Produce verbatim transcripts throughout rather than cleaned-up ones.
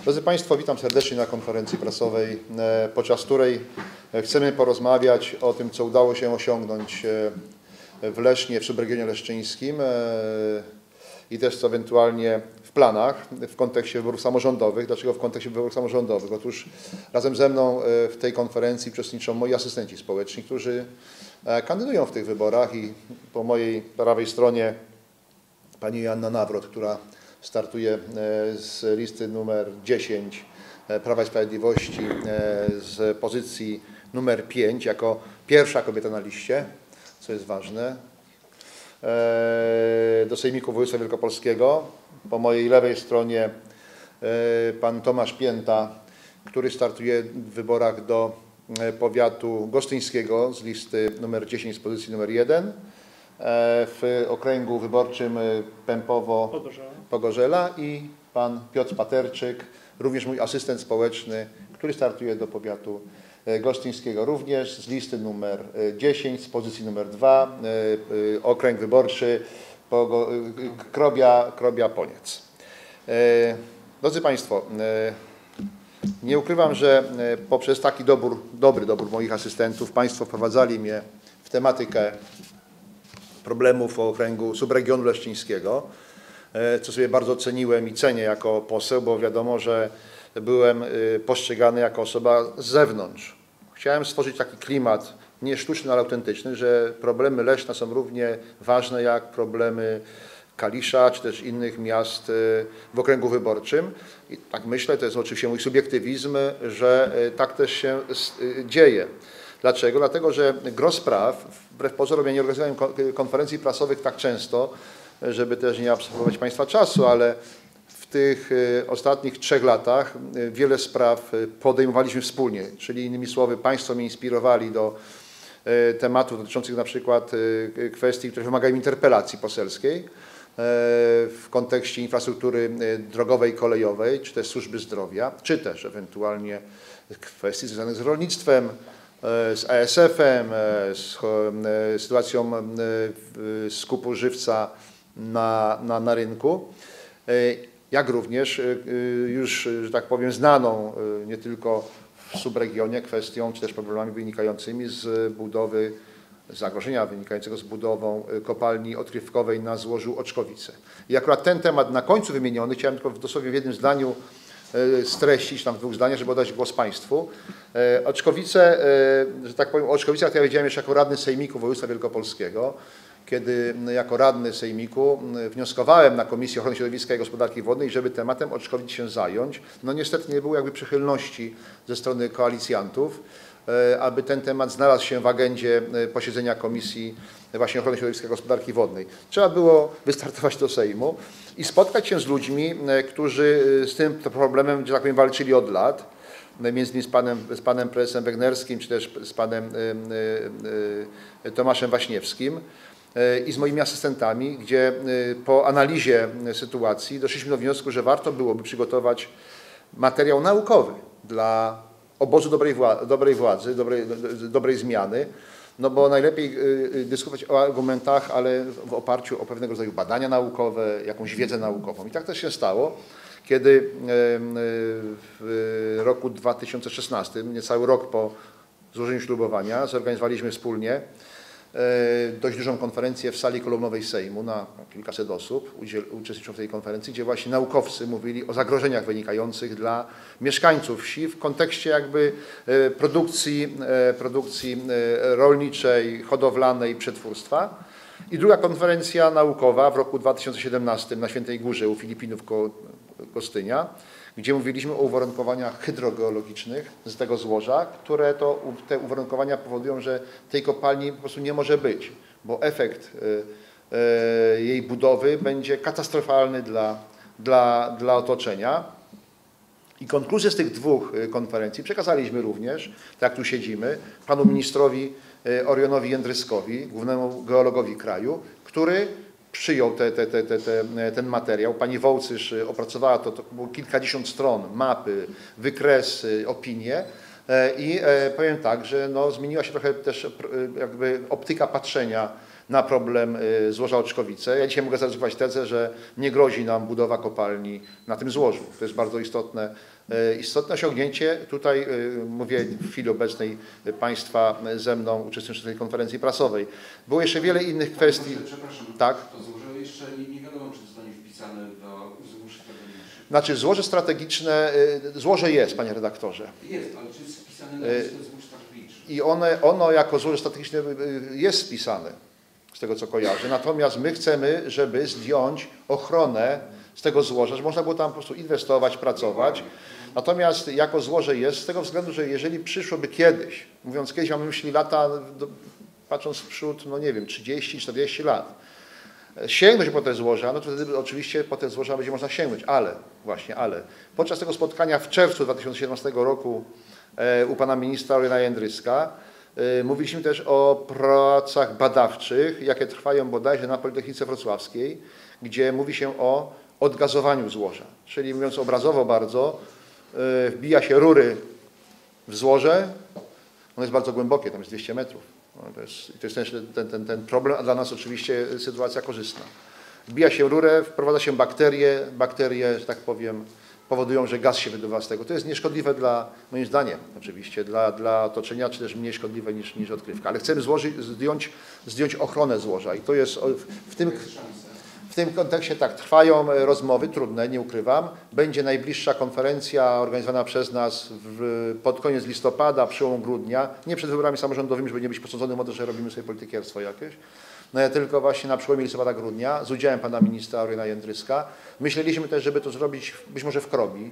Drodzy Państwo, witam serdecznie na konferencji prasowej, podczas której chcemy porozmawiać o tym, co udało się osiągnąć w Lesznie, w subregionie leszczyńskim i też co ewentualnie w planach w kontekście wyborów samorządowych. Dlaczego w kontekście wyborów samorządowych? Otóż razem ze mną w tej konferencji uczestniczą moi asystenci społeczni, którzy kandydują w tych wyborach i po mojej prawej stronie pani Joanna Nawrot, która startuje z listy numer dziesięć Prawa i Sprawiedliwości z pozycji numer pięć jako pierwsza kobieta na liście, co jest ważne, do Sejmiku Województwa Wielkopolskiego. Po mojej lewej stronie pan Tomasz Pięta, który startuje w wyborach do powiatu gostyńskiego z listy numer dziesięć z pozycji numer jeden. W okręgu wyborczym Pępowo-Pogorzela i pan Piotr Paterczyk, również mój asystent społeczny, który startuje do powiatu gostyńskiego również z listy numer dziesięć z pozycji numer dwa, okręg wyborczy Krobia, Krobia Poniec. Drodzy Państwo, nie ukrywam, że poprzez taki dobór, dobry dobór moich asystentów Państwo wprowadzali mnie w tematykę problemów o okręgu subregionu leszczyńskiego, co sobie bardzo ceniłem i cenię jako poseł, bo wiadomo, że byłem postrzegany jako osoba z zewnątrz. Chciałem stworzyć taki klimat, nie sztuczny, ale autentyczny, że problemy Leszna są równie ważne jak problemy Kalisza, czy też innych miast w okręgu wyborczym. I tak myślę, to jest oczywiście mój subiektywizm, że tak też się dzieje. Dlaczego? Dlatego, że gros spraw, wbrew pozorom ja nie organizowałem konferencji prasowych tak często, żeby też nie absorbować Państwa czasu, ale w tych ostatnich trzech latach wiele spraw podejmowaliśmy wspólnie, czyli innymi słowy Państwo mnie inspirowali do tematów dotyczących na przykład kwestii, które wymagają interpelacji poselskiej w kontekście infrastruktury drogowej, kolejowej, czy też służby zdrowia, czy też ewentualnie kwestii związanych z rolnictwem, z A S F-em, z sytuacją skupu żywca na, na, na rynku, jak również już, że tak powiem, znaną nie tylko w subregionie kwestią, czy też problemami wynikającymi z budowy, zagrożenia wynikającego z budową kopalni odkrywkowej na złożu Oczkowice. I akurat ten temat na końcu wymieniony chciałem tylko dosłownie w jednym zdaniu streścić, tam w dwóch zdaniach, żeby oddać głos Państwu. Oczkowice, że tak powiem, o Oczkowicach to ja wiedziałem jeszcze jako radny Sejmiku Województwa Wielkopolskiego, kiedy jako radny Sejmiku wnioskowałem na Komisję Ochrony Środowiska i Gospodarki Wodnej, żeby tematem Oczkowic się zająć. No niestety nie było jakby przychylności ze strony koalicjantów, aby ten temat znalazł się w agendzie posiedzenia Komisji właśnie Ochrony Środowiska i Gospodarki Wodnej. Trzeba było wystartować do Sejmu i spotkać się z ludźmi, którzy z tym problemem, że tak powiem, walczyli od lat, między innymi z panem, z panem prezesem Wegnerskim, czy też z panem Tomaszem Waśniewskim i z moimi asystentami, gdzie po analizie sytuacji doszliśmy do wniosku, że warto byłoby przygotować materiał naukowy dla obozu dobrej, wła dobrej władzy, dobrej, dobrej zmiany, no bo najlepiej dyskutować o argumentach, ale w oparciu o pewnego rodzaju badania naukowe, jakąś wiedzę naukową. I tak też się stało, kiedy w roku dwa tysiące szesnastym, niecały rok po złożeniu ślubowania, zorganizowaliśmy wspólnie dość dużą konferencję w sali kolumnowej Sejmu na kilkaset osób uczestniczą w tej konferencji, gdzie właśnie naukowcy mówili o zagrożeniach wynikających dla mieszkańców wsi w kontekście jakby produkcji, produkcji rolniczej, hodowlanej, przetwórstwa. I druga konferencja naukowa w roku dwa tysiące siedemnastym na Świętej Górze u Filipinów koło Gostynia, gdzie mówiliśmy o uwarunkowaniach hydrogeologicznych z tego złoża, które to, te uwarunkowania powodują, że tej kopalni po prostu nie może być, bo efekt jej budowy będzie katastrofalny dla, dla, dla otoczenia. I konkluzję z tych dwóch konferencji przekazaliśmy również, tak jak tu siedzimy, panu ministrowi Orionowi Jędryskowi, głównemu geologowi kraju, który przyjął te, te, te, te, te, ten materiał. Pani Wołcysz opracowała to, to było kilkadziesiąt stron, mapy, wykresy, opinie i powiem tak, że no, zmieniła się trochę też jakby optyka patrzenia na problem złoża Oczkowice. Ja dzisiaj mogę zaryzykować tezę, że nie grozi nam budowa kopalni na tym złożu. To jest bardzo istotne, istotne osiągnięcie. Tutaj mówię w chwili obecnej Państwa ze mną uczestniczących w tej konferencji prasowej. Było jeszcze wiele innych kwestii. Przepraszam, tak? to złoże jeszcze nie, nie wiadomo, czy zostanie wpisane do złóż strategicznych. Znaczy złoże strategiczne, złoże jest, panie redaktorze. Jest, ale czy jest wpisane na listę złóż strategicznych? I one, ono jako złoże strategiczne jest spisane, z tego co kojarzę. Natomiast my chcemy, żeby zdjąć ochronę z tego złoża, żeby można było tam po prostu inwestować, pracować. Natomiast jako złoże jest, z tego względu, że jeżeli przyszłoby kiedyś, mówiąc kiedyś, mamy myśli lata, do, patrząc w przód, no nie wiem, trzydzieści czterdzieści lat, sięgnąć po te złoża, no to wtedy oczywiście po te złoża będzie można sięgnąć, ale, właśnie, ale, podczas tego spotkania w czerwcu dwa tysiące siedemnastego roku e, u pana ministra Orlena Jędryska e, mówiliśmy też o pracach badawczych, jakie trwają bodajże na Politechnice Wrocławskiej, gdzie mówi się o odgazowaniu złoża, czyli mówiąc obrazowo bardzo, e, wbija się rury w złoże, ono jest bardzo głębokie, tam jest dwieście metrów. No to jest, to jest też ten, ten, ten problem, a dla nas oczywiście sytuacja korzystna. Wbija się rurę, wprowadza się bakterie, bakterie, że tak powiem, powodują, że gaz się wydobywa z tego. To jest nieszkodliwe dla, moim zdaniem oczywiście, dla, dla otoczenia, czy też mniej szkodliwe niż, niż odkrywka. Ale chcemy złożyć, zdjąć, zdjąć ochronę złoża i to jest w, w tym... W tym kontekście tak, trwają rozmowy, trudne, nie ukrywam. Będzie najbliższa konferencja organizowana przez nas w, pod koniec listopada, przełom grudnia. Nie przed wyborami samorządowymi, żeby nie być posądzonym o to, że robimy sobie politykierstwo jakieś. No, tylko właśnie na przełomie listopada, grudnia z udziałem pana ministra Orlena Jędryska. Myśleliśmy też, żeby to zrobić być może w Krobi,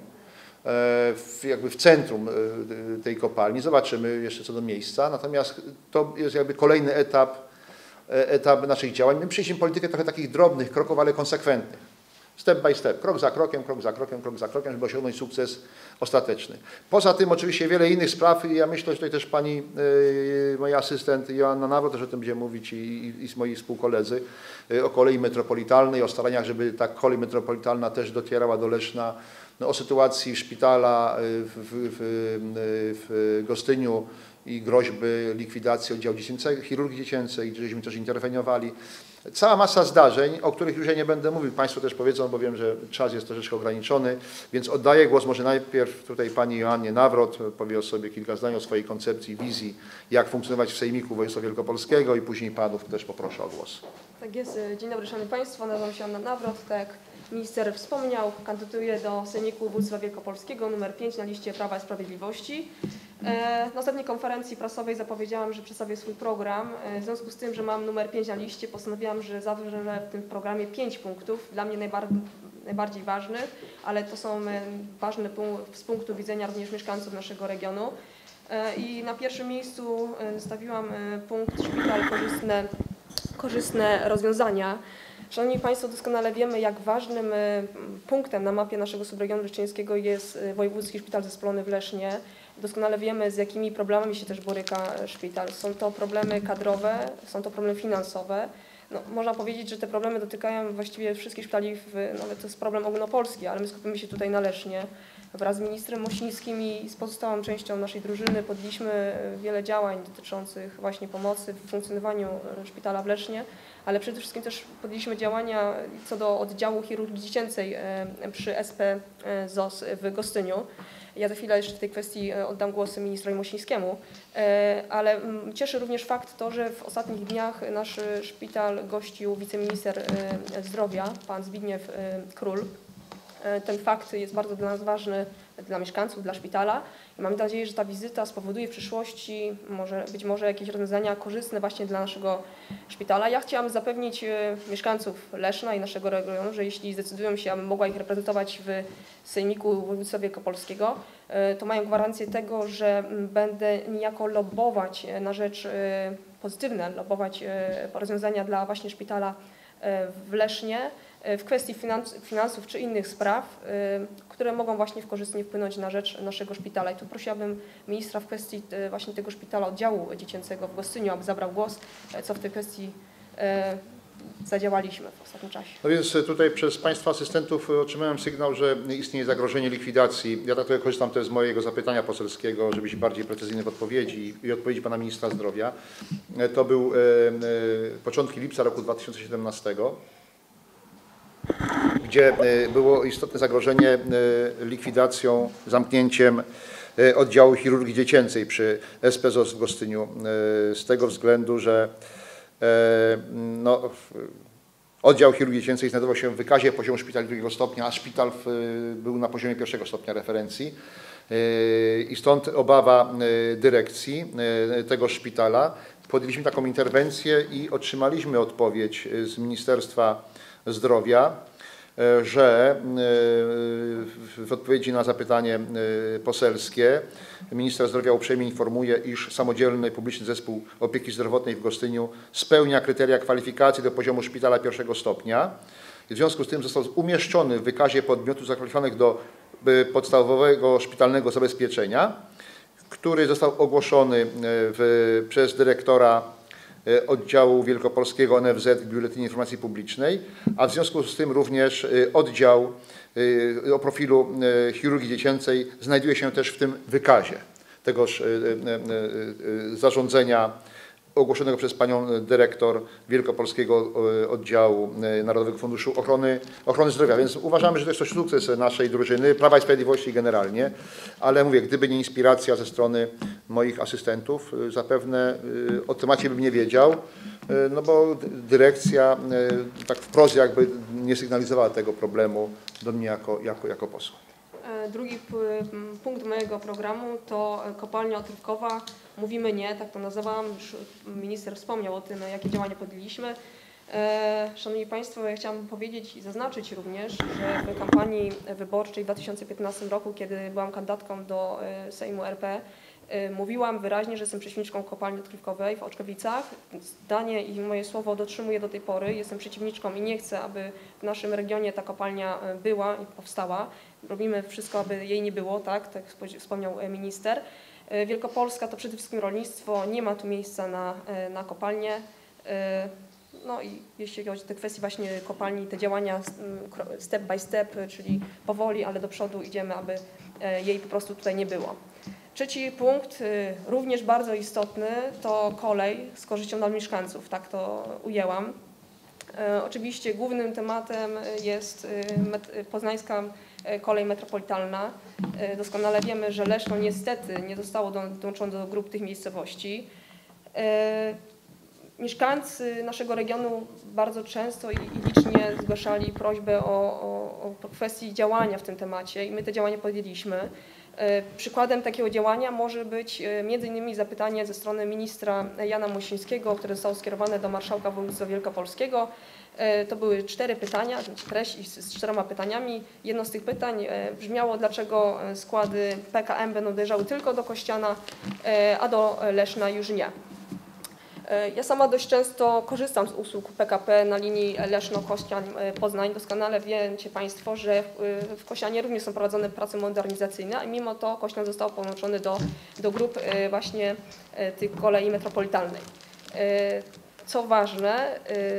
w, jakby w centrum tej kopalni. Zobaczymy jeszcze co do miejsca. Natomiast to jest jakby kolejny etap etap naszych działań. My przyjęliśmy politykę trochę takich drobnych kroków, ale konsekwentnych. Step by step, krok za krokiem, krok za krokiem, krok za krokiem, żeby osiągnąć sukces ostateczny. Poza tym oczywiście wiele innych spraw i ja myślę, że tutaj też pani, yy, moja asystent Joanna Nawrot też o tym będzie mówić i, i, i moi współkoledzy yy, o kolei metropolitalnej, o staraniach, żeby ta kolej metropolitalna też docierała do Leszna, no, o sytuacji szpitala w, w, w, w Gostyniu i groźby likwidacji oddziału dziecięcego, chirurgii dziecięcej, gdzie żeśmy też interweniowali. Cała masa zdarzeń, o których już ja nie będę mówił, Państwo też powiedzą, bo wiem, że czas jest troszeczkę ograniczony, więc oddaję głos może najpierw tutaj pani Joannie Nawrot, powie o sobie kilka zdań o swojej koncepcji, wizji, jak funkcjonować w Sejmiku Województwa Wielkopolskiego i później panów też poproszę o głos. Tak jest. Dzień dobry Szanowni Państwo, nazywam się Anna Nawrot, tak jak minister wspomniał, kandyduję do Sejmiku Województwa Wielkopolskiego numer pięć na liście Prawa i Sprawiedliwości. Na ostatniej konferencji prasowej zapowiedziałam, że przedstawię swój program. W związku z tym, że mam numer pięć na liście, postanowiłam, że zawrę w tym programie pięć punktów, dla mnie najbardziej, najbardziej ważnych, ale to są ważne z punktu widzenia również mieszkańców naszego regionu. I na pierwszym miejscu stawiłam punkt szpital, korzystne, korzystne rozwiązania. Szanowni Państwo, doskonale wiemy, jak ważnym punktem na mapie naszego subregionu leszczyńskiego jest Wojewódzki Szpital Zespolony w Lesznie. Doskonale wiemy, z jakimi problemami się też boryka szpital. Są to problemy kadrowe, są to problemy finansowe. No, można powiedzieć, że te problemy dotykają właściwie wszystkich szpitali, w, nawet to jest problem ogólnopolski, ale my skupimy się tutaj na Lesznie. Wraz z ministrem Mosińskim i z pozostałą częścią naszej drużyny podjęliśmy wiele działań dotyczących właśnie pomocy w funkcjonowaniu szpitala w Lesznie, ale przede wszystkim też podjęliśmy działania co do oddziału chirurgii dziecięcej przy S P Z O S w Gostyniu. Ja za chwilę jeszcze w tej kwestii oddam głos ministrowi Mosińskiemu, ale cieszy również fakt to, że w ostatnich dniach nasz szpital gościł wiceminister zdrowia, pan Zbigniew Król. Ten fakt jest bardzo dla nas ważny, dla mieszkańców, dla szpitala i mam nadzieję, że ta wizyta spowoduje w przyszłości może, być może jakieś rozwiązania korzystne właśnie dla naszego szpitala. Ja chciałam zapewnić mieszkańców Leszna i naszego regionu, że jeśli zdecydują się, abym mogła ich reprezentować w Sejmiku Województwa Wielkopolskiego, to mają gwarancję tego, że będę niejako lobbować na rzecz pozytywne, lobbować rozwiązania dla właśnie szpitala w Lesznie, w kwestii finansów czy innych spraw, które mogą właśnie korzystnie wpłynąć na rzecz naszego szpitala. I tu prosiłabym ministra w kwestii właśnie tego szpitala, oddziału dziecięcego w Gostyniu, aby zabrał głos, co w tej kwestii zadziałaliśmy w ostatnim czasie. No więc tutaj przez Państwa asystentów otrzymałem sygnał, że istnieje zagrożenie likwidacji. Ja tak trochę korzystam też z mojego zapytania poselskiego, żeby być bardziej precyzyjny w odpowiedzi i odpowiedzi Pana Ministra Zdrowia. To był e, e, początki lipca roku dwa tysiące siedemnastego, gdzie e, było istotne zagrożenie e, likwidacją, zamknięciem e, oddziału chirurgii dziecięcej przy S P Z O S w Gostyniu e, z tego względu, że e, no, oddział chirurgii dziecięcej znajdował się w wykazie poziomu szpitali drugiego stopnia, a szpital w, był na poziomie pierwszego stopnia referencji. I stąd obawa dyrekcji tego szpitala. Podjęliśmy taką interwencję i otrzymaliśmy odpowiedź z Ministerstwa Zdrowia, że w odpowiedzi na zapytanie poselskie minister zdrowia uprzejmie informuje, iż samodzielny publiczny zespół opieki zdrowotnej w Gostyniu spełnia kryteria kwalifikacji do poziomu szpitala pierwszego stopnia. W związku z tym został umieszczony w wykazie podmiotów zakwalifikowanych do podstawowego szpitalnego zabezpieczenia, który został ogłoszony w, przez dyrektora oddziału wielkopolskiego N F Z w Biuletynie Informacji Publicznej, a w związku z tym również oddział o profilu chirurgii dziecięcej znajduje się też w tym wykazie tegoż zarządzenia ogłoszonego przez panią dyrektor Wielkopolskiego Oddziału Narodowego Funduszu Ochrony, Ochrony Zdrowia. Więc uważamy, że to jest to sukces naszej drużyny, Prawa i Sprawiedliwości generalnie, ale mówię, gdyby nie inspiracja ze strony moich asystentów, zapewne o temacie bym nie wiedział, no bo dyrekcja tak wprost jakby nie sygnalizowała tego problemu do mnie jako, jako, jako posła. Drugi punkt mojego programu to kopalnia odkrywkowa. Mówimy nie, tak to nazywam. Już minister wspomniał o tym, jakie działania podjęliśmy. Szanowni Państwo, ja chciałam powiedzieć i zaznaczyć również, że w kampanii wyborczej w dwa tysiące piętnastym roku, kiedy byłam kandydatką do Sejmu R P, mówiłam wyraźnie, że jestem przeciwniczką kopalni odkrywkowej w Oczkowicach. Zdanie i moje słowo dotrzymuję do tej pory. Jestem przeciwniczką i nie chcę, aby w naszym regionie ta kopalnia była i powstała. Robimy wszystko, aby jej nie było, tak, tak wspomniał minister. Wielkopolska to przede wszystkim rolnictwo, nie ma tu miejsca na, na kopalnię. No i jeśli chodzi o te kwestie właśnie kopalni, te działania step by step, czyli powoli, ale do przodu idziemy, aby jej po prostu tutaj nie było. Trzeci punkt, również bardzo istotny, to kolej z korzyścią dla mieszkańców, tak to ujęłam. Oczywiście głównym tematem jest poznańska kolej metropolitalna. Doskonale wiemy, że Leszno niestety nie zostało dołączone do grup tych miejscowości. Mieszkańcy naszego regionu bardzo często i licznie zgłaszali prośbę o, o, o kwestii działania w tym temacie i my te działania podjęliśmy. Przykładem takiego działania może być między innymi zapytanie ze strony ministra Jana Mosińskiego, które zostało skierowane do marszałka województwa wielkopolskiego. To były cztery pytania, treść z czterema pytaniami. Jedno z tych pytań brzmiało, dlaczego składy P K M będą dojeżdżały tylko do Kościana, a do Leszna już nie. Ja sama dość często korzystam z usług P K P na linii Leszno-Kościan-Poznań. Doskonale wiecie Państwo, że w Kościanie również są prowadzone prace modernizacyjne, a mimo to Kościan został połączony do, do grup właśnie tych kolei metropolitalnej. Co ważne,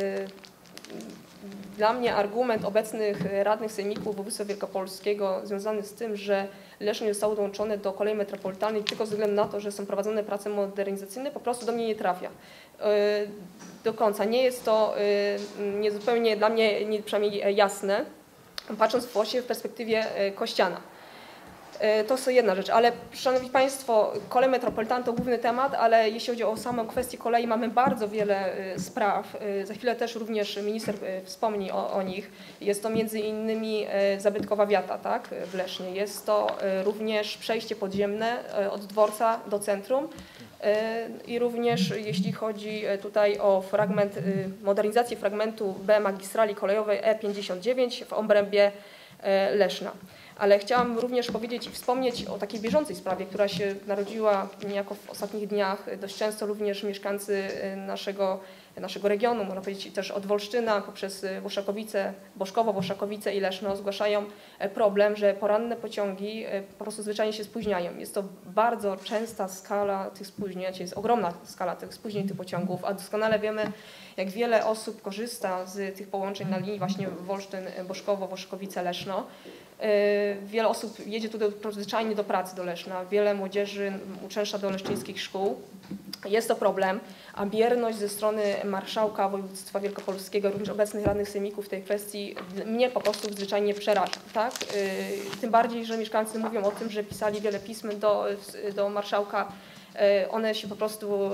dla mnie argument obecnych radnych sejmików województwa wielkopolskiego związany z tym, że Leszno nie zostało dołączone do kolei metropolitalnej tylko ze względu na to, że są prowadzone prace modernizacyjne, po prostu do mnie nie trafia do końca. Nie jest to nie zupełnie dla mnie nie, przynajmniej jasne, patrząc właśnie w perspektywie Kościana. To jest jedna rzecz, ale Szanowni Państwo, kolej metropolitalna to główny temat, ale jeśli chodzi o samą kwestię kolei, mamy bardzo wiele spraw. Za chwilę też również minister wspomni o, o nich. Jest to między innymi zabytkowa wiata, tak, w Lesznie. Jest to również przejście podziemne od dworca do centrum i również jeśli chodzi tutaj o fragment, modernizację fragmentu B magistrali kolejowej E pięćdziesiąt dziewięć w obrębie Leszna. Ale chciałam również powiedzieć i wspomnieć o takiej bieżącej sprawie, która się narodziła niejako w ostatnich dniach. Dość często również mieszkańcy naszego, naszego regionu, można powiedzieć też od Wolsztyna poprzez Włoszakowice, Boszkowo, Włoszakowice i Leszno zgłaszają problem, że poranne pociągi po prostu zwyczajnie się spóźniają. Jest to bardzo częsta skala tych spóźnień, jest ogromna skala tych spóźnień tych pociągów, a doskonale wiemy, jak wiele osób korzysta z tych połączeń na linii właśnie Wolsztyn, Boszkowo, Włoszakowice, Leszno. Wiele osób jedzie tutaj zwyczajnie do pracy do Leszna, wiele młodzieży uczęszcza do leszczyńskich szkół. Jest to problem, a bierność ze strony marszałka województwa wielkopolskiego, również obecnych radnych sejmików w tej kwestii mnie po prostu zwyczajnie przeraża. Tak? Tym bardziej, że mieszkańcy mówią o tym, że pisali wiele pism do, do marszałka, one się po prostu,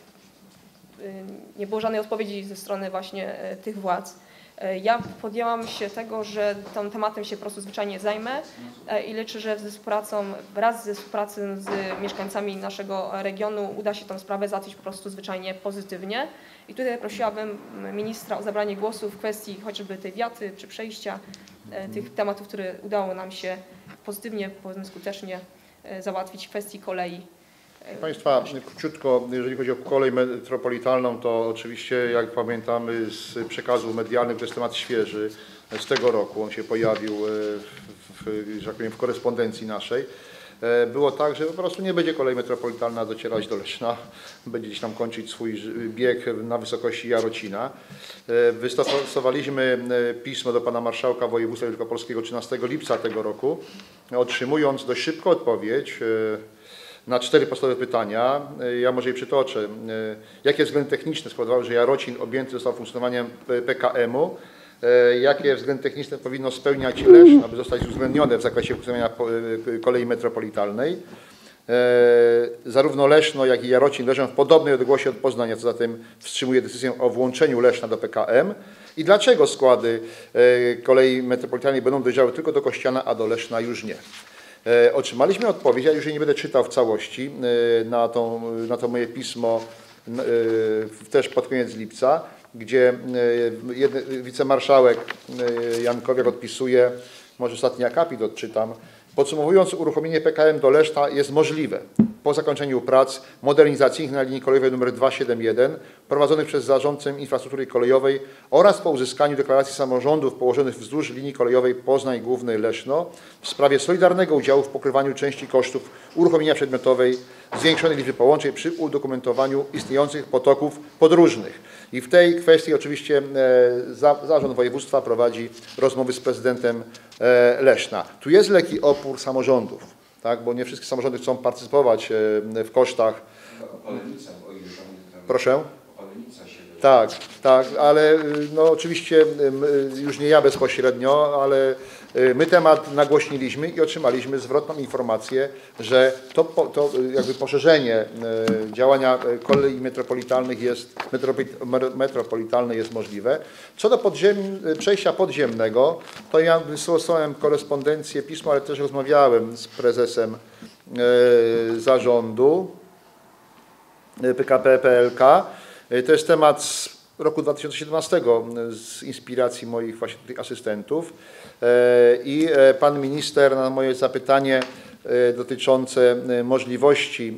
nie było żadnej odpowiedzi ze strony właśnie tych władz. Ja podjęłam się tego, że tym tematem się po prostu zwyczajnie zajmę i liczę, że ze współpracą, wraz ze współpracą z mieszkańcami naszego regionu uda się tę sprawę załatwić po prostu zwyczajnie pozytywnie. I tutaj prosiłabym ministra o zabranie głosu w kwestii choćby tej wiaty czy przejścia tych tematów, które udało nam się pozytywnie, powiedzmy skutecznie załatwić w kwestii kolei. Proszę Państwa, króciutko, jeżeli chodzi o kolej metropolitalną, to oczywiście, jak pamiętamy z przekazu medialnych, to jest temat świeży z tego roku. On się pojawił w, w, że tak powiem, w korespondencji naszej. Było tak, że po prostu nie będzie kolej metropolitalna docierać do Leszna, będzie gdzieś tam kończyć swój bieg na wysokości Jarocina. Wystosowaliśmy pismo do pana marszałka województwa wielkopolskiego trzynastego lipca tego roku, otrzymując dość szybko odpowiedź na cztery podstawowe pytania. Ja może je przytoczę. Jakie względy techniczne spowodowały, że Jarocin objęty został funkcjonowaniem P K M-u? Jakie względy techniczne powinno spełniać Leszno, aby zostać uwzględnione w zakresie funkcjonowania kolei metropolitalnej? Zarówno Leszno, jak i Jarocin leżą w podobnej odległości od Poznania, co zatem wstrzymuje decyzję o włączeniu Leszna do P K M. I dlaczego składy kolei metropolitalnej będą dojrzały tylko do Kościana, a do Leszna już nie? Otrzymaliśmy odpowiedź, ja już nie będę czytał w całości, na, tą, na to moje pismo też pod koniec lipca, gdzie wicemarszałek Jankowiak odpisuje, może ostatni akapit odczytam. Podsumowując, uruchomienie P K M do Leszna jest możliwe po zakończeniu prac modernizacyjnych na linii kolejowej nr dwieście siedemdziesiąt jeden prowadzonych przez zarządcę infrastruktury kolejowej oraz po uzyskaniu deklaracji samorządów położonych wzdłuż linii kolejowej Poznań Główny Leszno w sprawie solidarnego udziału w pokrywaniu części kosztów uruchomienia przedmiotowej zwiększonej liczby połączeń przy udokumentowaniu istniejących potoków podróżnych. I w tej kwestii oczywiście za, zarząd województwa prowadzi rozmowy z prezydentem Leszna. Tu jest lekki opór samorządów, tak, bo nie wszystkie samorządy chcą partycypować w kosztach. Opalenica, o ile pamiętam. Proszę? Opalenica się wydaje. Tak, tak, ale no oczywiście już nie ja bezpośrednio, ale my temat nagłośniliśmy i otrzymaliśmy zwrotną informację, że to, to jakby poszerzenie działania kolei metropolitalnych jest, metropolitalne jest możliwe. Co do podziem, przejścia podziemnego, to ja wysłałem korespondencję, pismo, ale też rozmawiałem z prezesem zarządu P K P P L K. To jest temat z roku dwa tysiące siedemnastego z inspiracji moich właśnie tych asystentów i pan minister na moje zapytanie dotyczące możliwości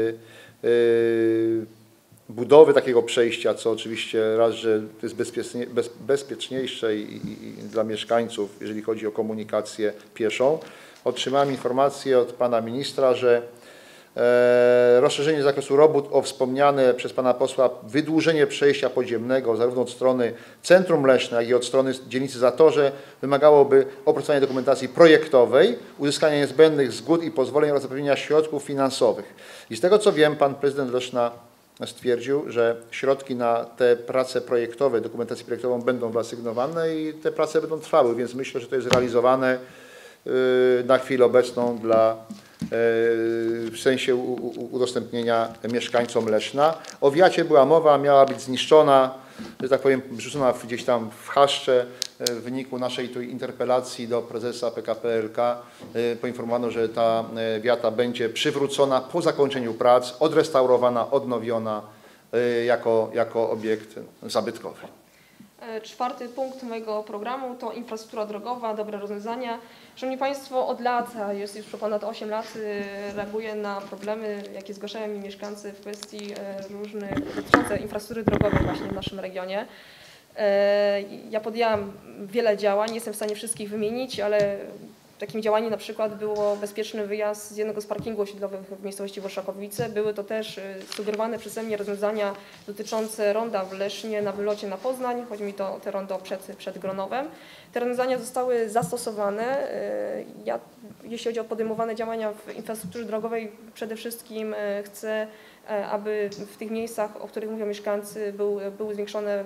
budowy takiego przejścia, co oczywiście raz, że to jest bezpiecznie, bez, bezpieczniejsze i, i, i dla mieszkańców, jeżeli chodzi o komunikację pieszą, otrzymałem informację od pana ministra, że E, rozszerzenie zakresu robót o wspomniane przez pana posła wydłużenie przejścia podziemnego zarówno od strony centrum Leszna, jak i od strony dzielnicy Zatorze wymagałoby opracowania dokumentacji projektowej, uzyskania niezbędnych zgód i pozwoleń oraz zapewnienia środków finansowych. I z tego co wiem, pan prezydent Leszna stwierdził, że środki na te prace projektowe, dokumentację projektową będą wyasygnowane i te prace będą trwały, więc myślę, że to jest realizowane yy, na chwilę obecną dla w sensie udostępnienia mieszkańcom Leszna. O wiacie była mowa, miała być zniszczona, że tak powiem, wrzucona gdzieś tam w chaszcze. W wyniku naszej tu interpelacji do prezesa P K P L K poinformowano, że ta wiata będzie przywrócona po zakończeniu prac, odrestaurowana, odnowiona jako, jako obiekt zabytkowy. Czwarty punkt mojego programu to infrastruktura drogowa, dobre rozwiązania. Szanowni Państwo, od lat, a jest już ponad osiem lat, reaguję na problemy, jakie zgłaszają mi mieszkańcy w kwestii różnych dotyczących infrastruktury drogowej właśnie w naszym regionie. Ja podjęłam wiele działań, nie jestem w stanie wszystkich wymienić, ale takim działaniem na przykład było bezpieczny wyjazd z jednego z parkingów osiedlowych w miejscowości Worszakowice. Były to też sugerowane przeze mnie rozwiązania dotyczące ronda w Lesznie na wylocie na Poznań. Chodzi mi to o te rondo przed, przed Gronowem. Te rozwiązania zostały zastosowane. Ja, jeśli chodzi o podejmowane działania w infrastrukturze drogowej, przede wszystkim chcę, aby w tych miejscach, o których mówią mieszkańcy, był, były zwiększone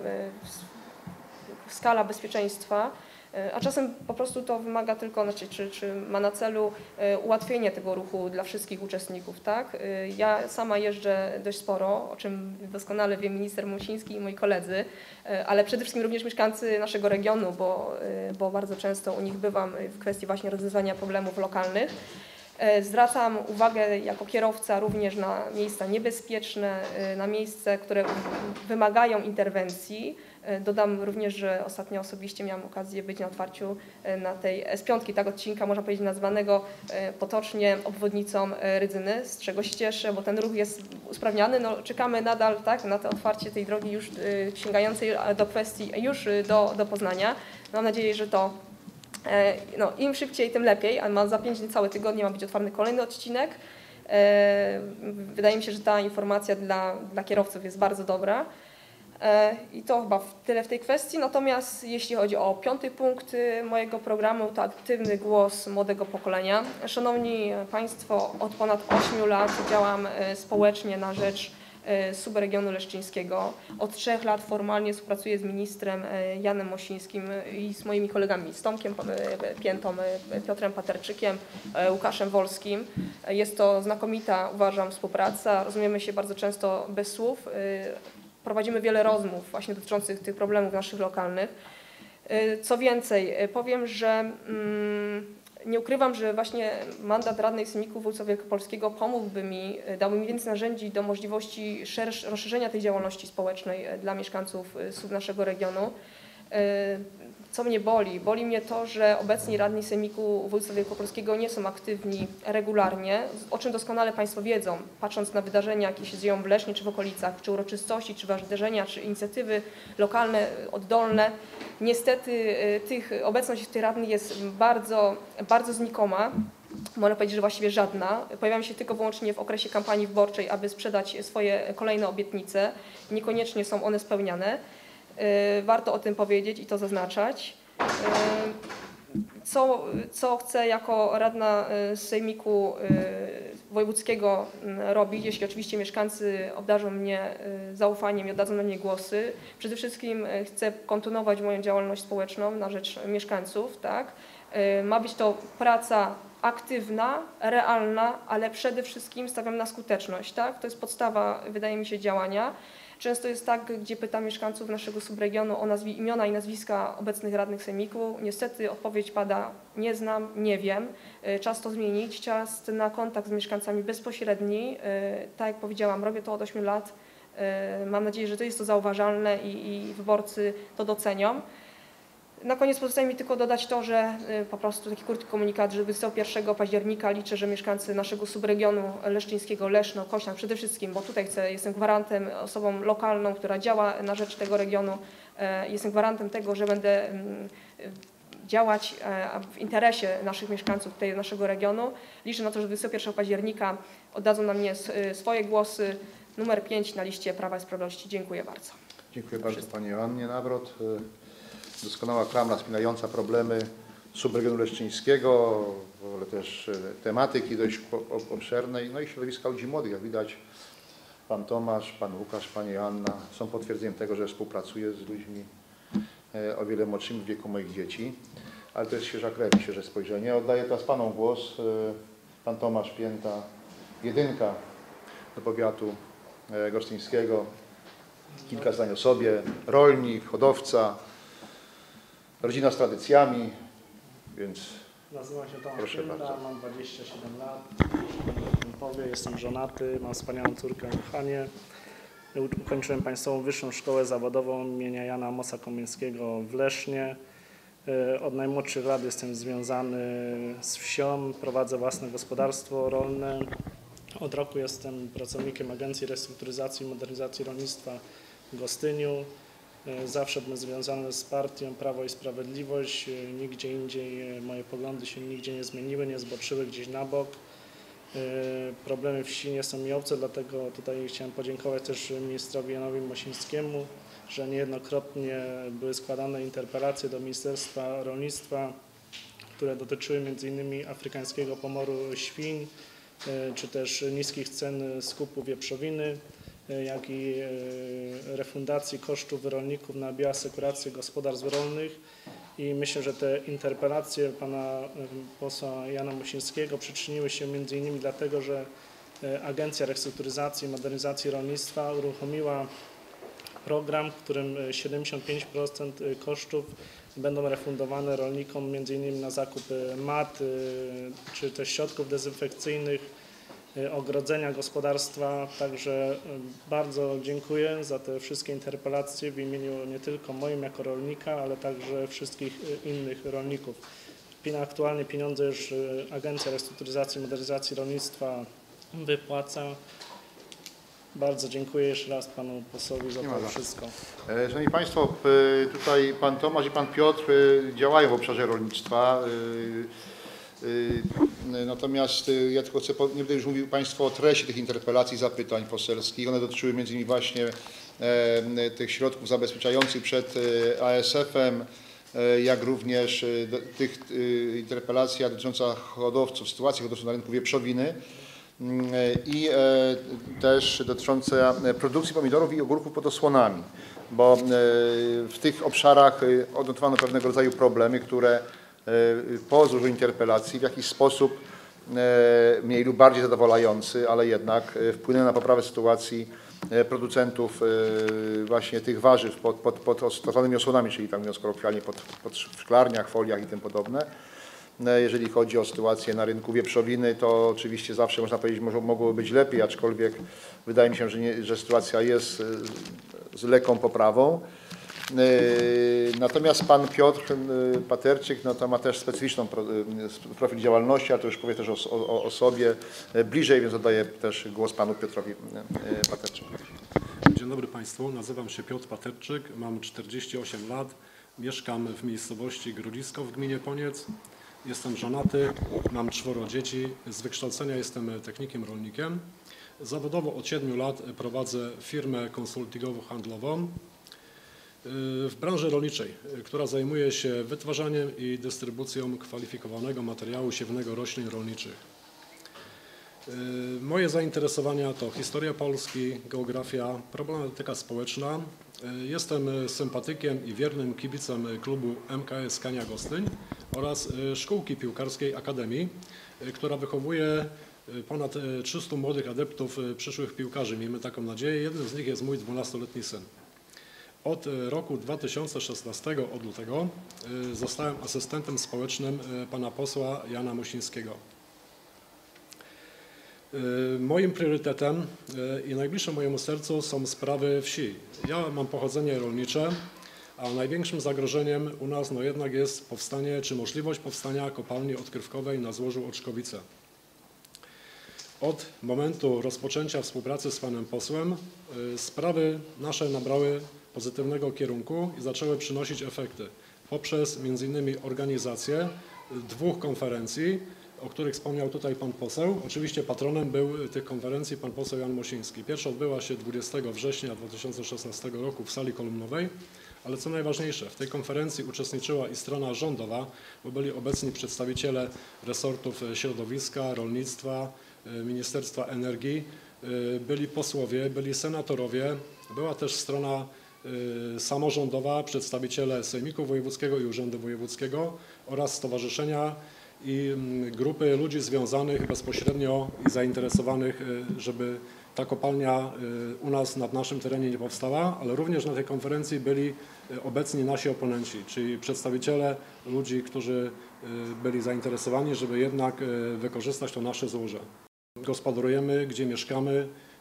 skala bezpieczeństwa. A czasem po prostu to wymaga tylko, znaczy, czy, czy ma na celu ułatwienie tego ruchu dla wszystkich uczestników, tak? Ja sama jeżdżę dość sporo, o czym doskonale wie minister Musiński i moi koledzy, ale przede wszystkim również mieszkańcy naszego regionu, bo, bo bardzo często u nich bywam w kwestii właśnie rozwiązywania problemów lokalnych. Zwracam uwagę jako kierowca również na miejsca niebezpieczne, na miejsca, które wymagają interwencji. Dodam również, że ostatnio osobiście miałam okazję być na otwarciu na tej S pięć, tak odcinka można powiedzieć nazwanego potocznie obwodnicą Rydzyny, z czego się cieszę, bo ten ruch jest usprawniany. No, czekamy nadal tak, na to otwarcie tej drogi już sięgającej do kwestii już do, do Poznania. Mam nadzieję, że to no, im szybciej, tym lepiej, ale ma za pięć dni, całe tygodnie ma być otwarty kolejny odcinek. Wydaje mi się, że ta informacja dla, dla kierowców jest bardzo dobra. I to chyba tyle w tej kwestii. Natomiast jeśli chodzi o piąty punkt mojego programu, to aktywny głos młodego pokolenia. Szanowni Państwo, od ponad ośmiu lat działam społecznie na rzecz subregionu leszczyńskiego. Od trzech lat formalnie współpracuję z ministrem Janem Mosińskim i z moimi kolegami, z Tomkiem Piętą, Piotrem Paterczykiem, Łukaszem Wolskim. Jest to znakomita, uważam, współpraca. Rozumiemy się bardzo często bez słów. Prowadzimy wiele rozmów właśnie dotyczących tych problemów naszych lokalnych. Co więcej, powiem, że nie ukrywam, że właśnie mandat radnej Sejmiku Województwa Wielkopolskiego pomógłby mi, dałby mi więcej narzędzi do możliwości rozszerzenia tej działalności społecznej dla mieszkańców naszego regionu. Co mnie boli? Boli mnie to, że obecni radni Sejmiku Województwa Wielkopolskiego nie są aktywni regularnie, o czym doskonale Państwo wiedzą, patrząc na wydarzenia, jakie się dzieją w Lesznie czy w okolicach, czy uroczystości, czy wydarzenia, czy inicjatywy lokalne, oddolne. Niestety tych, obecność tych radnych jest bardzo, bardzo znikoma. Można powiedzieć, że właściwie żadna. Pojawiają się tylko wyłącznie w okresie kampanii wyborczej, aby sprzedać swoje kolejne obietnice. Niekoniecznie są one spełniane. Warto o tym powiedzieć i to zaznaczać. Co, co chcę jako radna Sejmiku Wojewódzkiego robić, jeśli oczywiście mieszkańcy obdarzą mnie zaufaniem i oddadzą na mnie głosy. Przede wszystkim chcę kontynuować moją działalność społeczną na rzecz mieszkańców. Tak? Ma być to praca aktywna, realna, ale przede wszystkim stawiam na skuteczność. Tak? To jest podstawa, wydaje mi się, działania. Często jest tak, gdzie pytam mieszkańców naszego subregionu o nazwi, imiona i nazwiska obecnych radnych sejmiku. Niestety odpowiedź pada: nie znam, nie wiem. Czas to zmienić, czas na kontakt z mieszkańcami bezpośredni. Tak jak powiedziałam, robię to od ośmiu lat. Mam nadzieję, że to jest to zauważalne i, i wyborcy to docenią. Na koniec pozostaje mi tylko dodać to, że po prostu taki krótki komunikat, że dwudziestego pierwszego października liczę, że mieszkańcy naszego subregionu leszczyńskiego, Leszno, Kośnan przede wszystkim, bo tutaj chcę, jestem gwarantem, osobą lokalną, która działa na rzecz tego regionu, jestem gwarantem tego, że będę działać w interesie naszych mieszkańców tutaj naszego regionu. Liczę na to, że dwudziestego pierwszego października oddadzą na mnie swoje głosy. Numer pięć na liście Prawa i Sprawiedliwości. Dziękuję bardzo. Dziękuję bardzo Pani Joannie Nawrot. Doskonała klamra spinająca problemy subregionu leszczyńskiego, ale też tematyki dość obszernej, no i środowiska ludzi młodych. Jak widać, Pan Tomasz, Pan Łukasz, Pani Joanna są potwierdzeniem tego, że współpracuję z ludźmi o wiele młodszymi w wieku moich dzieci, ale to jest świeża krew, świeże spojrzenie. Oddaję teraz Panom głos. Pan Tomasz Pięta, jedynka do powiatu gostyńskiego. Kilka zdań o sobie. Rolnik, hodowca, rodzina z tradycjami, więc Nazywam się Tomasz proszę Pięta, bardzo. mam dwadzieścia siedem lat, powie, jestem żonaty, mam wspaniałą córkę Hanię. ukończyłem Państwową Wyższą Szkołę Zawodową imienia Jana Mossa Komińskiego w Lesznie. Od najmłodszych lat jestem związany z wsią, prowadzę własne gospodarstwo rolne. Od roku jestem pracownikiem Agencji Restrukturyzacji i Modernizacji Rolnictwa w Gostyniu. Zawsze byłem związany z partią Prawo i Sprawiedliwość. Nigdzie indziej moje poglądy się nigdzie nie zmieniły, nie zboczyły gdzieś na bok. Problemy wsi nie są mi obce, dlatego tutaj chciałem podziękować też ministrowi Janowi Mosińskiemu, że niejednokrotnie były składane interpelacje do Ministerstwa Rolnictwa, które dotyczyły między innymi afrykańskiego pomoru świń, czy też niskich cen skupu wieprzowiny, jak i refundacji kosztów rolników na bioasekurację gospodarstw rolnych. I myślę, że te interpelacje pana posła Jana Mosińskiego przyczyniły się między innymi dlatego, że Agencja Restrukturyzacji i Modernizacji Rolnictwa uruchomiła program, w którym siedemdziesiąt pięć procent kosztów będą refundowane rolnikom między innymi na zakup mat czy też środków dezynfekcyjnych, ogrodzenia gospodarstwa. Także bardzo dziękuję za te wszystkie interpelacje w imieniu nie tylko moim jako rolnika, ale także wszystkich innych rolników. Aktualnie pieniądze już Agencja Restrukturyzacji i Modernizacji Rolnictwa wypłaca. Bardzo dziękuję jeszcze raz panu posłowi za to wszystko. Szanowni Państwo, tutaj pan Tomasz i pan Piotr działają w obszarze rolnictwa. Natomiast ja tylko chcę, nie będę już mówił Państwu o treści tych interpelacji, zapytań poselskich. One dotyczyły między innymi właśnie tych środków zabezpieczających przed A S F-em, jak również tych interpelacji dotyczących hodowców, sytuacji hodowców na rynku wieprzowiny i też dotyczące produkcji pomidorów i ogórków pod osłonami, bo w tych obszarach odnotowano pewnego rodzaju problemy, które po złożeniu interpelacji w jakiś sposób mniej lub bardziej zadowalający, ale jednak wpłynęły na poprawę sytuacji producentów właśnie tych warzyw pod, pod, pod tzw. osłonami, czyli tam mówiąc kolokwialnie pod, pod szklarniach, foliach i tym podobne. Jeżeli chodzi o sytuację na rynku wieprzowiny, to oczywiście zawsze można powiedzieć, że mogłoby być lepiej, aczkolwiek wydaje mi się, że, nie, że sytuacja jest z lekką poprawą. Natomiast pan Piotr Paterczyk no to ma też specyficzną profil działalności, ale to już powie też o, o, o sobie bliżej, więc oddaję też głos panu Piotrowi Paterczykowi. Dzień dobry Państwu, nazywam się Piotr Paterczyk, mam czterdzieści osiem lat, mieszkam w miejscowości Grodzisko w gminie Poniec, jestem żonaty, mam czworo dzieci, z wykształcenia jestem technikiem rolnikiem. Zawodowo od siedmiu lat prowadzę firmę konsultingowo-handlową w branży rolniczej, która zajmuje się wytwarzaniem i dystrybucją kwalifikowanego materiału siewnego roślin rolniczych. Moje zainteresowania to historia Polski, geografia, problematyka społeczna. Jestem sympatykiem i wiernym kibicem klubu M K S Kania Gostyń oraz szkółki piłkarskiej Akademii, która wychowuje ponad trzystu młodych adeptów, przyszłych piłkarzy. Miejmy taką nadzieję. Jednym z nich jest mój dwunastoletni syn. Od roku dwa tysiące szesnastego, od lutego, zostałem asystentem społecznym pana posła Jana Mosińskiego. Moim priorytetem i najbliższym mojemu sercu są sprawy wsi. Ja mam pochodzenie rolnicze, a największym zagrożeniem u nas no jednak jest powstanie, czy możliwość powstania kopalni odkrywkowej na złożu Oczkowice. Od momentu rozpoczęcia współpracy z panem posłem sprawy nasze nabrały pozytywnego kierunku i zaczęły przynosić efekty poprzez między innymi organizację dwóch konferencji, o których wspomniał tutaj pan poseł. Oczywiście patronem był tych konferencji pan poseł Jan Mosiński. Pierwsza odbyła się dwudziestego września dwa tysiące szesnastego roku w sali kolumnowej, ale co najważniejsze, w tej konferencji uczestniczyła i strona rządowa, bo byli obecni przedstawiciele resortów środowiska, rolnictwa, Ministerstwa Energii, byli posłowie, byli senatorowie, była też strona samorządowa, przedstawiciele Sejmiku Wojewódzkiego i Urzędu Wojewódzkiego oraz stowarzyszenia i grupy ludzi związanych bezpośrednio i zainteresowanych, żeby ta kopalnia u nas na naszym terenie nie powstała, ale również na tej konferencji byli obecni nasi oponenci, czyli przedstawiciele ludzi, którzy byli zainteresowani, żeby jednak wykorzystać to nasze złoże. Gospodarujemy, gdzie mieszkamy,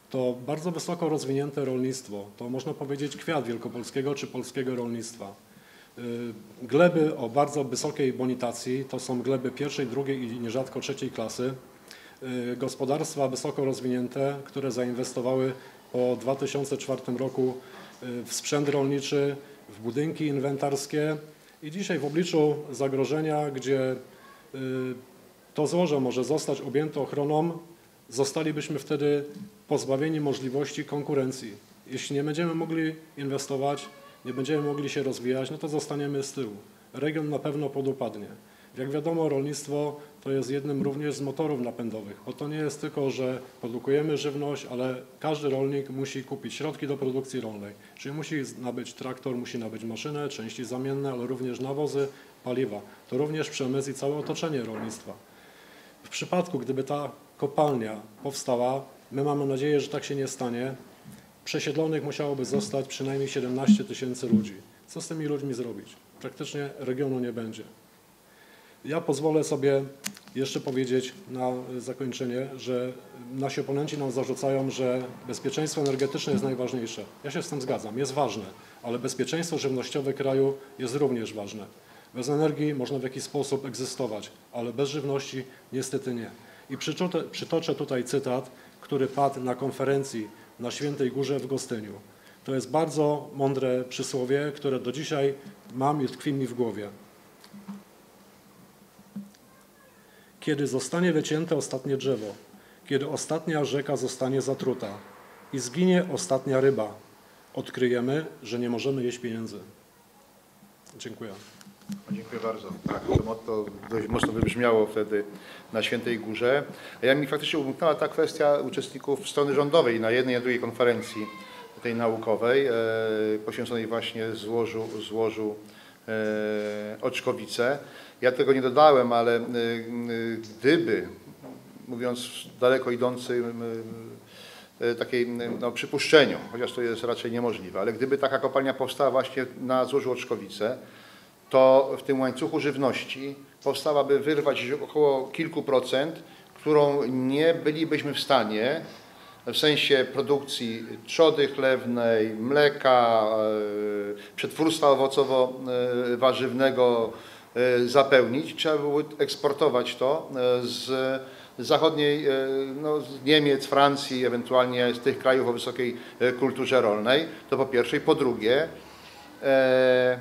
to bardzo wysoko rozwinięte rolnictwo, to można powiedzieć kwiat wielkopolskiego czy polskiego rolnictwa. Gleby o bardzo wysokiej bonitacji to są gleby pierwszej, drugiej i nierzadko trzeciej klasy. Gospodarstwa wysoko rozwinięte, które zainwestowały po dwa tysiące czwartym roku w sprzęt rolniczy, w budynki inwentarskie i dzisiaj w obliczu zagrożenia, gdzie to złoże może zostać objęte ochroną, zostalibyśmy wtedy pozbawieni możliwości konkurencji. Jeśli nie będziemy mogli inwestować, nie będziemy mogli się rozwijać, no to zostaniemy z tyłu. Region na pewno podupadnie. Jak wiadomo, rolnictwo to jest jednym również z motorów napędowych, bo to nie jest tylko, że produkujemy żywność, ale każdy rolnik musi kupić środki do produkcji rolnej, czyli musi nabyć traktor, musi nabyć maszynę, części zamienne, ale również nawozy, paliwa. To również przemysł i całe otoczenie rolnictwa. W przypadku, gdyby ta kopalnia powstała, my mamy nadzieję, że tak się nie stanie, przesiedlonych musiałoby zostać przynajmniej siedemnaście tysięcy ludzi. Co z tymi ludźmi zrobić? Praktycznie regionu nie będzie. Ja pozwolę sobie jeszcze powiedzieć na zakończenie, że nasi oponenci nam zarzucają, że bezpieczeństwo energetyczne jest najważniejsze. Ja się z tym zgadzam, jest ważne, ale bezpieczeństwo żywnościowe kraju jest również ważne. Bez energii można w jakiś sposób egzystować, ale bez żywności niestety nie. I przytoczę, przytoczę tutaj cytat, który padł na konferencji na Świętej Górze w Gostyniu. To jest bardzo mądre przysłowie, które do dzisiaj mam i tkwi mi w głowie. Kiedy zostanie wycięte ostatnie drzewo, kiedy ostatnia rzeka zostanie zatruta i zginie ostatnia ryba, odkryjemy, że nie możemy jeść pieniędzy. Dziękuję. Dziękuję bardzo. Tak, to motto dość mocno wybrzmiało wtedy na Świętej Górze. A ja mi faktycznie umknęła ta kwestia uczestników strony rządowej na jednej i drugiej konferencji tej naukowej, e, poświęconej właśnie złożu, złożu e, Oczkowice. Ja tego nie dodałem, ale e, gdyby, mówiąc daleko idącym e, takiej no, przypuszczeniu, chociaż to jest raczej niemożliwe, ale gdyby taka kopalnia powstała właśnie na złożu Oczkowice, to w tym łańcuchu żywności powstałaby wyrwać około kilku procent, którą nie bylibyśmy w stanie w sensie produkcji trzody chlewnej, mleka, przetwórstwa owocowo-warzywnego zapełnić. Trzeba było eksportować to z zachodniej, no, z Niemiec, Francji, ewentualnie z tych krajów o wysokiej kulturze rolnej. To po pierwsze. I po drugie, e,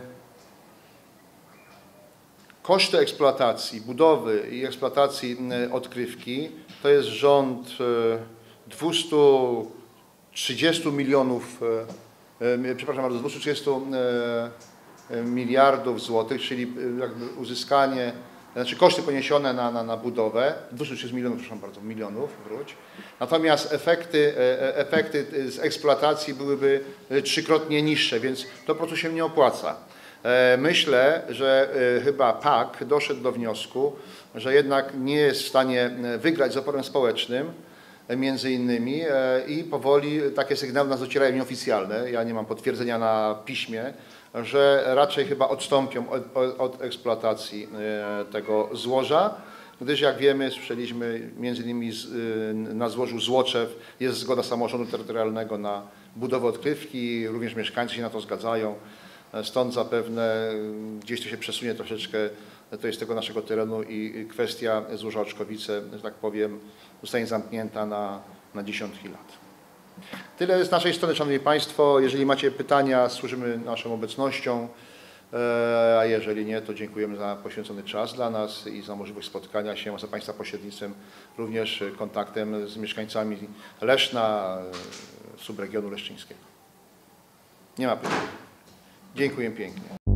koszty eksploatacji, budowy i eksploatacji odkrywki to jest rząd dwieście trzydzieści milionów, przepraszam bardzo, dwieście trzydzieści miliardów złotych, czyli jakby uzyskanie, znaczy koszty poniesione na, na, na budowę, dwieście trzydzieści milionów, przepraszam bardzo, milionów, wróć. Natomiast efekty, efekty z eksploatacji byłyby trzykrotnie niższe, więc to po prostu się nie opłaca. Myślę, że chyba P A K doszedł do wniosku, że jednak nie jest w stanie wygrać z oporem społecznym, między innymi, i powoli takie sygnały nas docierają nieoficjalne, ja nie mam potwierdzenia na piśmie, że raczej chyba odstąpią od, od, od eksploatacji tego złoża, gdyż jak wiemy, słyszeliśmy między innymi z, na złożu Złoczew jest zgoda samorządu terytorialnego na budowę odkrywki, również mieszkańcy się na to zgadzają. Stąd zapewne gdzieś to się przesunie troszeczkę, to jest tego naszego terenu i kwestia złoża Oczkowice, że tak powiem, zostanie zamknięta na, na dziesiątki lat. Tyle z naszej strony, Szanowni Państwo. Jeżeli macie pytania, służymy naszą obecnością, a jeżeli nie, to dziękujemy za poświęcony czas dla nas i za możliwość spotkania się, za Państwa pośrednictwem, również kontaktem z mieszkańcami Leszna, subregionu leszczyńskiego. Nie ma pytań. Dziękuję pięknie.